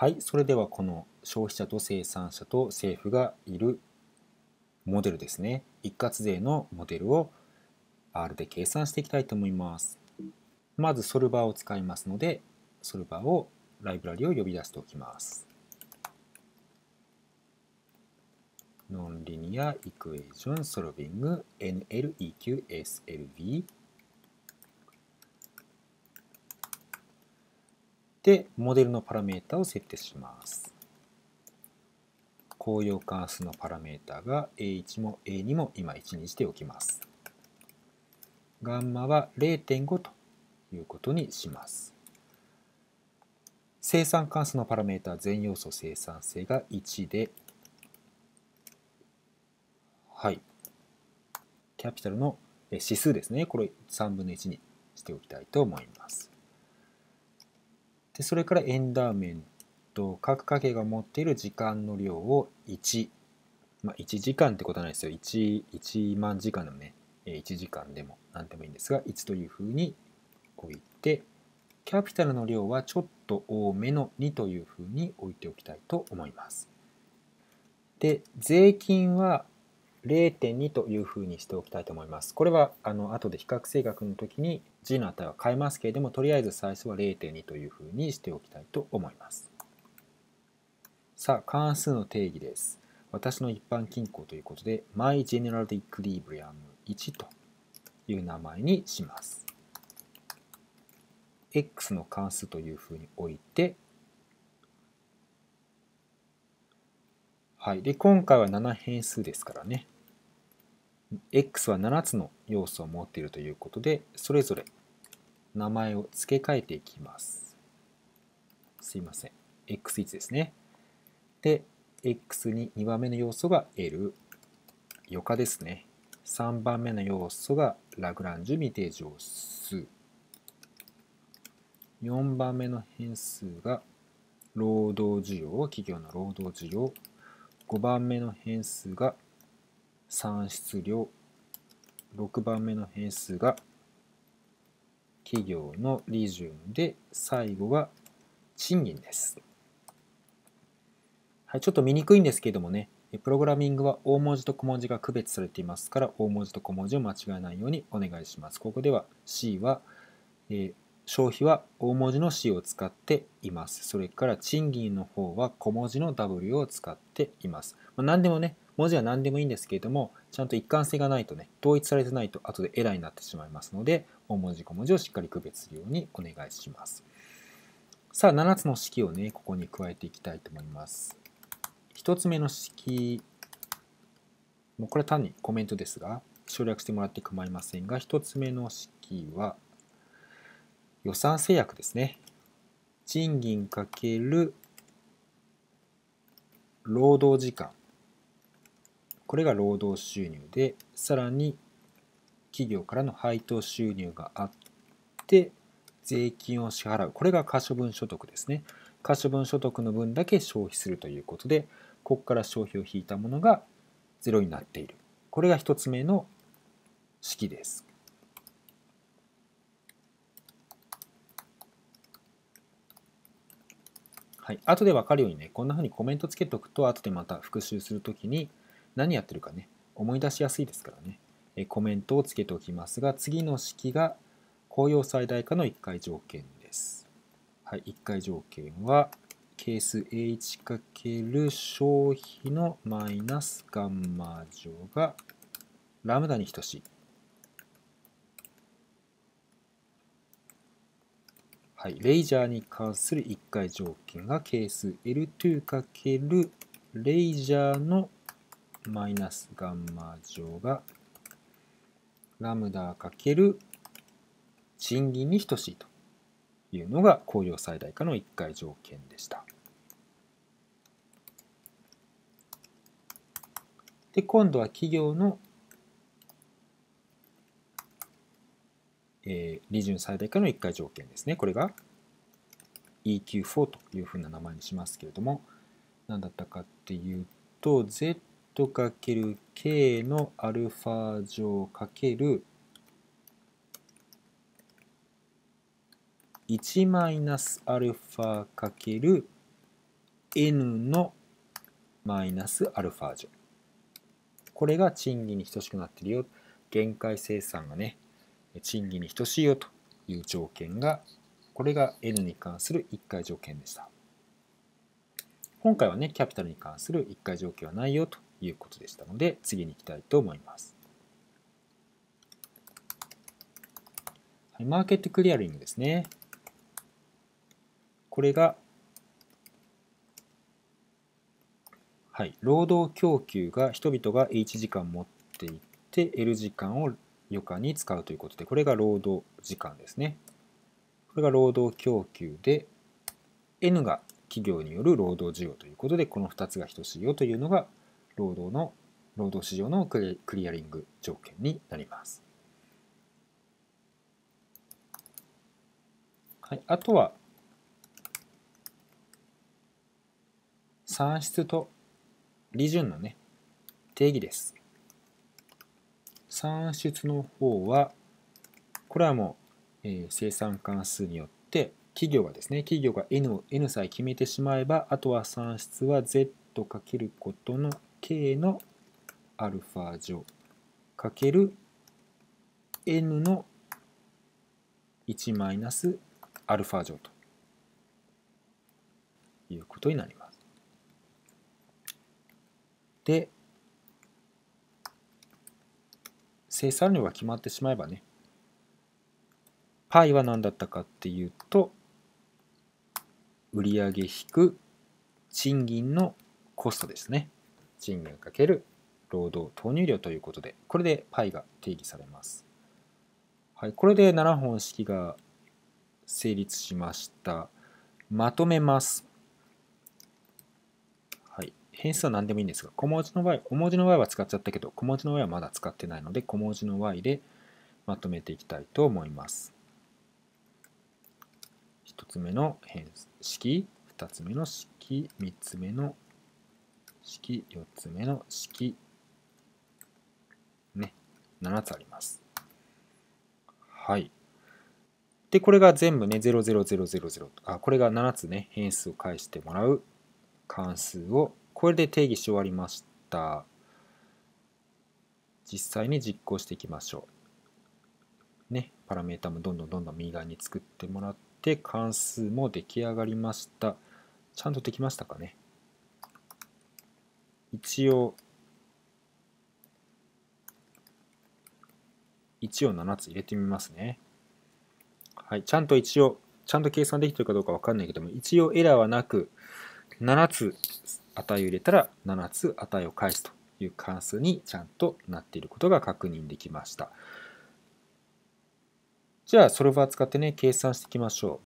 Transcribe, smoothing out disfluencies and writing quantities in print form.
はい、それではこの消費者と生産者と政府がいるモデルですね。一括税のモデルを R で計算していきたいと思います。まずソルバーを使いますので、ソルバーをライブラリを呼び出しておきます。ノンリニアイクエーションソルビング NLEQSLV で、モデルのパラメータを設定します。公用関数のパラメータが A1 も A2 も今1にしておきます。ガンマは 0.5 ということにします。生産関数のパラメータ全要素生産性が1で、はい、キャピタルの指数ですね。これ3分の1にしておきたいと思います。でそれからエンダーメント、各家計が持っている時間の量を1、1時間ってことはないですよ。1万時間でもね、1時間でも何でもいいんですが、1というふうに置いて、キャピタルの量はちょっと多めの2というふうに置いておきたいと思います。で、税金は 0.2 というふうにしておきたいと思います。これは後で比較性学の時に G の値は変えますけれども、とりあえず最初は 0.2 というふうにしておきたいと思います。さあ、関数の定義です。私の一般均衡ということで、My General Equilibrium 1という名前にします。X の関数というふうに置いて、はい。で、今回は7変数ですからね。X は7つの要素を持っているということで、それぞれ名前を付け替えていきます。すいません。X1 ですね。で、X に2番目の要素が L、余暇ですね。3番目の要素がラグランジュ未定常数。4番目の変数が労働需要、企業の労働需要。5番目の変数が産出量。6番目の変数が企業の利潤で、最後は賃金です。はい、ちょっと見にくいんですけれどもね、プログラミングは大文字と小文字が区別されていますから、大文字と小文字を間違えないようにお願いします。ここでは C は、消費は大文字の C を使っています。それから賃金の方は小文字の W を使っています。何でもね、文字は何でもいいんですけれども、ちゃんと一貫性がないとね、統一されてないと後でエラーになってしまいますので、大文字小文字をしっかり区別するようにお願いします。さあ、7つの式をね、ここに加えていきたいと思います。1つ目の式、もうこれは単にコメントですが、省略してもらって構いませんが、1つ目の式は予算制約ですね。賃金かける労働時間。これが労働収入で、さらに企業からの配当収入があって、税金を支払う。これが可処分所得ですね。可処分所得の分だけ消費するということで、ここから消費を引いたものが0になっている。これが1つ目の式です。はい、後で分かるようにね、こんな風にコメントつけておくと、後でまた復習するときに何やってるかね、思い出しやすいですからね。コメントをつけておきますが、次の式が公用最大化の1回条件です。はい、1回条件は、係数 A1× 消費のマイナスガンマ乗がラムダに等しい。はい、レイジャーに関する1回条件が係数 L2× レイジャーのマイナスガンマ乗がラムダ×賃金に等しいというのが公用最大化の1回条件でした。で、今度は企業の利潤最大化の1回条件ですね。これが EQ4 というふうな名前にしますけれども、何だったかっていうと、Z×K のアルファ乗×1マイナスアルファ× N のマイナスアルファ乗。これが賃金に等しくなっているよ。限界生産がね、賃金に等しいよという条件が、これが N に関する1回条件でした。今回はね、キャピタルに関する1回条件はないよということでしたので、次に行きたいと思います。はい、マーケットクリアリングですね。これが、はい、労働供給が人々が H 時間持っていって L 時間を余暇に使うということで、これが労働時間ですね。これが労働供給で、N が企業による労働需要ということで、この2つが等しいよというのが労働市場のクリアリング条件になります。はい、あとは算出と利潤のね、定義です。算出の方は、これはもう、生産関数によって企業がですね、企業が N さえ決めてしまえば、あとは算出は Z かけることの K のアルファ乗かける N の1マイナスアルファ乗ということになります。で、生産量が決まってしまえばね、パイは何だったかっていうと、売上引く賃金のコストですね。賃金かける労働投入量ということで、これでパイが定義されます。はい、これで7本式が成立しました。まとめます。はい、変数は何でもいいんですが、小文字の y、大文字の y は使っちゃったけど、小文字の y はまだ使ってないので、小文字の y でまとめていきたいと思います。1つ目の変式、2つ目の式、3つ目の式、4つ目の式、ね、7つあります。はい。で、これが全部ね、00000、これが7つね、変数を返してもらう関数を、これで定義し終わりました。実際に実行していきましょう。ね、パラメータもどんどん右側に作ってもらって、関数も出来上がりました。ちゃんとできましたかね。一応7つ入れてみますね。はい、ちゃんと計算できてるかどうかわかんないけども、一応エラーはなく、7つ値を入れたら7つ値を返すという関数にちゃんとなっていることが確認できました。じゃあ、ソルバー使ってね、計算していきましょう。